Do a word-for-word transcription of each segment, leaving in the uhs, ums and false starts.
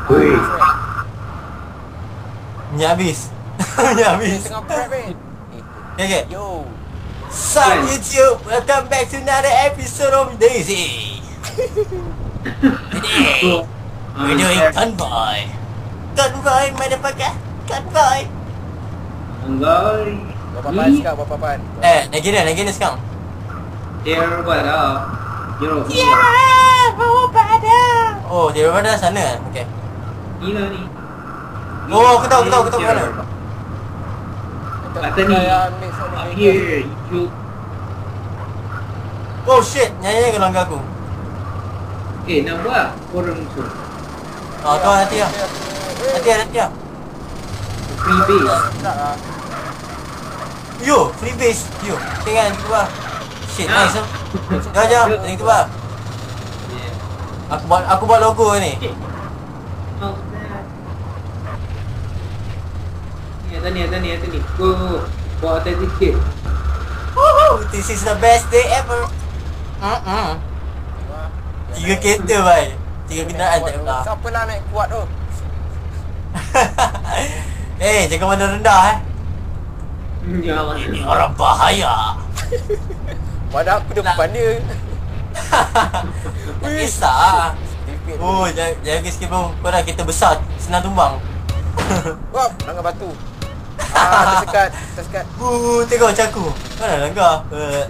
Wih. Ni habis. Ni habis. Tengah prep ni. Okay, okay. Yo. Sup YouTube, welcome back to another episode of Daisy. Today, we're doing convoy. Convoy, motherfucker. Convoy. Enggak. Berapa pan sekarang? Berapa pan? Eh, naik gini, naik gini sekarang. Dia pada. Jero. Yeah, bawa pada. Oh, dia pada sana. Okay. Gila ni. Oh, aku tahu, aku tahu, aku tahu mana. Kata ni. Here, you. Oh shit, nyanyi ke langgar aku. Eh, nak buat orang musuh. Oh, kau nanti lah. Nanti lah, nanti lah. Free base. Yo, free base. Yo, tengah nanti keluar. Shit, nice lah. Jom, jom, nanti keluar. Aku buat, aku buat logo ni. Ni, atas ni, atas ni, atas ni. Go, go. Bawa atas sikit. Woohoo, this is the best day ever. Mm-mm. Tiga kereta, bhai. Tiga kenderaan tak kena. Siapa lah naik kuat tu? Eh, jangan mana rendah eh. Jangan. Ini orang bahaya. Padahal aku depan dia. Tak kisah. Oh, jangan, jangan sikit bro. Kau dah kereta besar, senang tumbang. Wah, langgar batu. Ah, tersekat, tersekat. Uh, tengok macam aku. Kau dah langgar. Uh.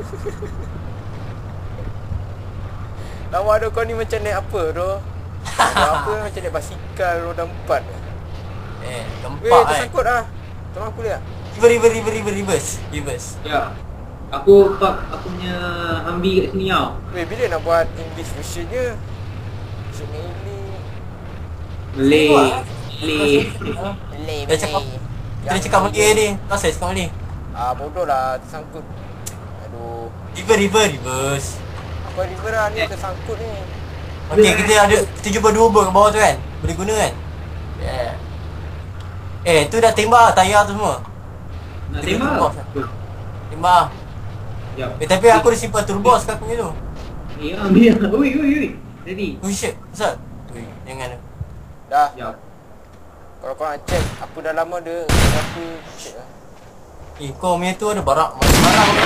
Lawa tu kau ni macam naik apa tu? Naik apa macam naik basikal roda empat. Eh, Weh, gempak eh. tersangkut ah. Tolong aku lihat. River, river, river, river, reverse. Reverse. Ya. Aku park aku punya Humvee kat sini tau. Weh, bila nak buat English version je? Version ini. Malay. Malay. Malay, Dah cakap. Kita cakap Malay ni. Kau saya cakap Malay. Ah, bodoh lah, tersangkut. Aduh. River, river, reverse. Apa river lah ni tersangkut ni. Okey, kita ada kita jumpa dua ber kat bawah tu kan. Boleh guna kan? Yeah. Eh, tu dah tembak tayar tu semua. Nak Kita tembak? tembak. Tembak. Ya. Eh, tapi aku dah simpan turbo kat aku ni tu. Ya, ambil. Oi, oi, oi. Ready. Oh shit, Ustaz. Ui, jangan. Dah. Ya. Kalau kau nak check, apa dah lama dia aku check lah. Eh, kau punya tu ada barak, macam barang ni.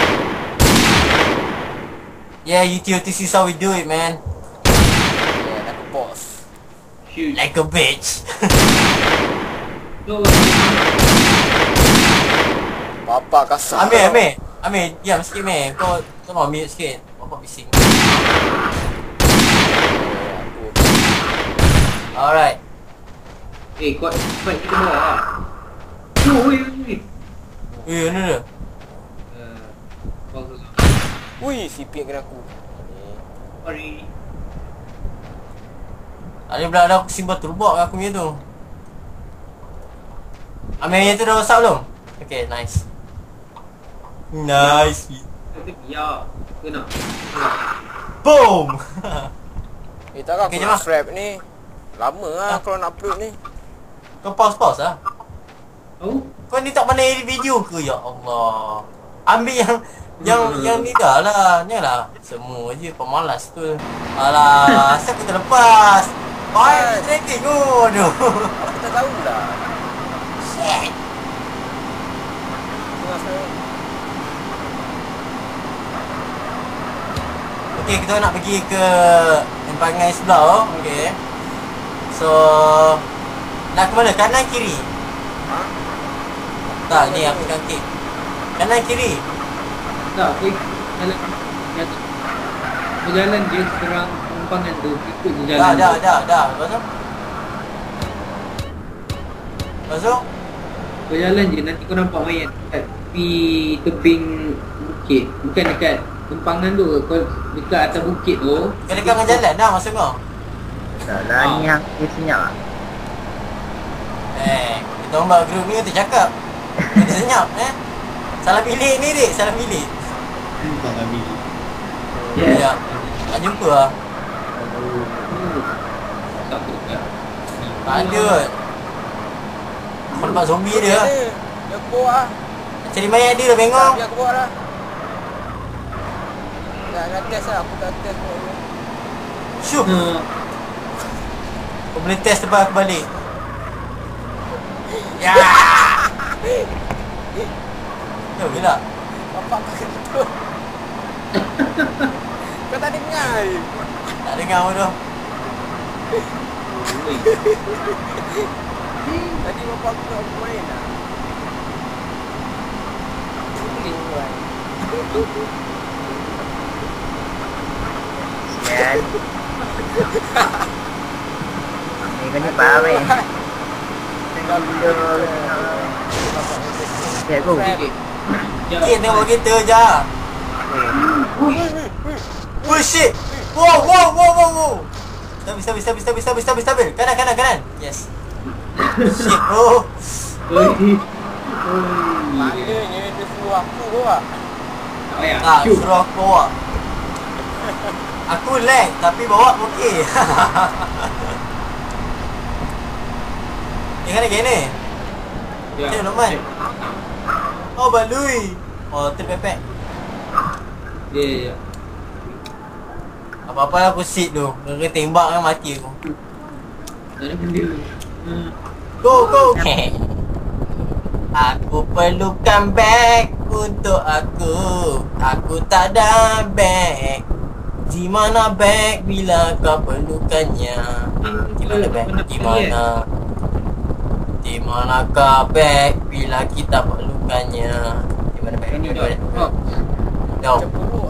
Yeah, U T O T, this is how we do it, man. Yeah, like a boss. Shoot. Like a bitch. Go. Papa kasar. Ambil, ambil. Ambil, diam sikit, meh. Kau tolong ambil sikit. Bapak bising. Alright. Eh, kau fight kita bawah lah. Oh, oi, oi. Ui, mana dia? Uh, bagus. Ui, sipit kena aku. Sorry. Ada pula ada aku simpan turbo kat aku punya tu. Ambil yang tu dah rosak belum? Okay, nice. Nice. Ya. Kena. Boom. Eh, tak aku Okay, nak jom lah. strap ni. Lama lah Ah. kalau nak upload ni. Kau pause-pause lah. Oh? Kau ni tak pandai edit video ke? Ya Allah. Ambil yang yang yang ni dah lah. Janganlah semua je pemalas tu. Alah, asal aku terlepas. Baik tracking oh. Aduh. Aku tak tahu lah. Shit. Tengah strap. Okey, kita nak pergi ke empangan sebelah oh. Okey. So nak ke mana? Kanan kiri? Ha? Tak, ni aku kaki. Kanan kiri. Tak, kau jalan. Kau jalan je serang empangan tu. Ikut je jalan. Dah, dah, dah, dah. Lepas tu? Lepas tu? Kau jalan je, nanti kau nampak mayat dekat tepi tebing bukit. Bukan dekat empangan tu, kau dekat atas bukit tu. Kau dekat dengan jalan dah masa kau? Tak lah, ni yang dia senyap lah. Eh, kita orang buat grup ni tu cakap. Dia senyap eh. Salah pilih ni dik, salah pilih. Salah pilih. Ya. Tak jumpa lah. Tak apa dekat. Tak ada. Kau nampak zombie dia. Dia aku bawa lah. Cari mayat dia dah bengong. Biar aku bawa lah. Nak, nak test lah. Aku tak test bawa dia. Syup. Ha, Kau Boleh test terbang aku balik. Ya. Jom gila. Bapak kau gitu. Kau tak dengar je. Tak dengar pun tu. Tadi bapak aku nak main lah. Sian. Ni kau ni faham eh. Tengah video. Ya go. Sikit tengok kita je. Oh shit. Wow wow wow wow wow. Stabil stabil stabil stabil stabil stabil stabil. Kanan kanan kanan. Yes. Shit bro. Maknanya dia suruh aku bawa. Tak payah. Ah, Syuk. suruh aku bawa. Aku lag tapi bawa okey. Ni kan gini. Ya. Cik Norman. Oh balui. Oh terpepek. Ya ya ya. Apa-apa aku sit tu. Kena tembak kan mati aku. Tak ada benda. Hmm. Go go. Aku perlukan bag untuk aku. Aku tak ada bag. Di mana bag bila kau perlukannya? Di mana bag? Di mana? Di manakah bag bila kita perlukannya? Di mana bag? Di mana bag? Oh. No. Macam buruk